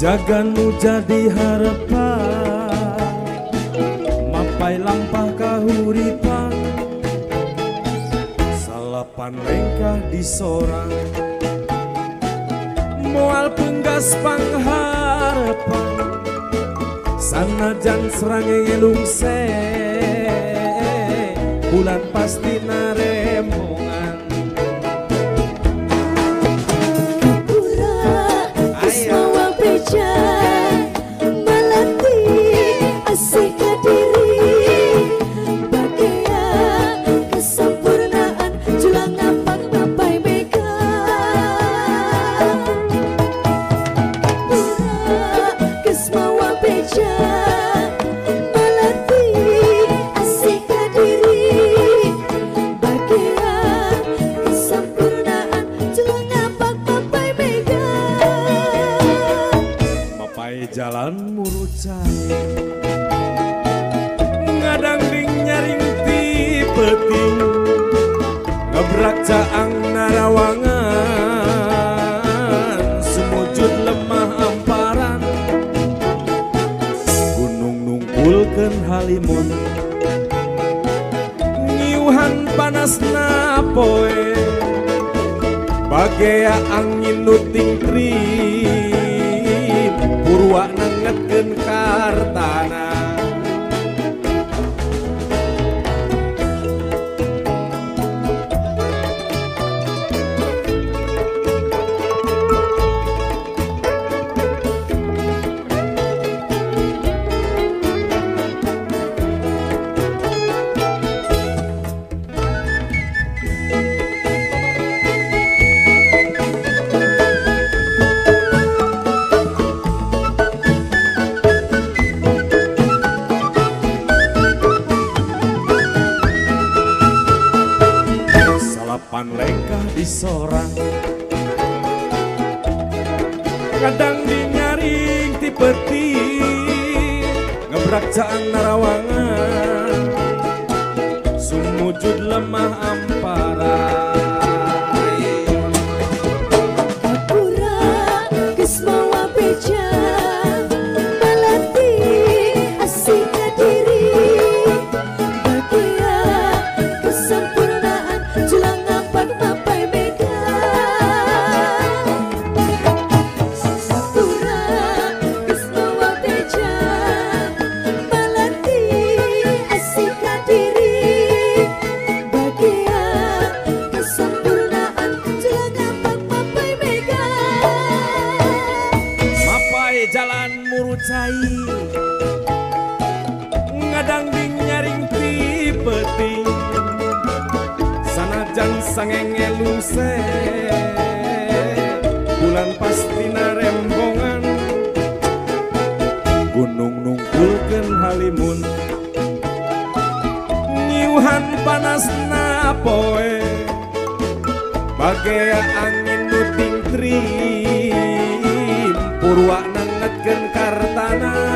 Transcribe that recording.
Jaganu jadi harapan, mapai lampah kahuripan, salapan lengkah di sorang, moal penggas pangharapan, sanajan serange lungse, bulan pasti naremongan. Jalan murucai ngadangding nyaring ti peting ngebrak caang narawangan semujud lemah amparan gunung nungkulkeun halimun ngiuhan panasna poe bagea angin nuting trim purwa nengetkeun kartana. Salapan lengkah di sorang kadang dinyaring ti peti ngebrak caang narawangan sumujud lemah amparan Apura geus mawa beja balati asik kadiri bagia kesempurnaan julang mapai mega Apura geus mawa beja balati asik kadiri bagia kesempurnaan julang mapai mega mapai jalan murucai ngadangding nyaring ti peting sanajan sangenge lungse bulan pasti narembongan gunung nungkulkeun halimun ngiuhan panasna poe bagea angin nuting trim purwa nengetkeun kartana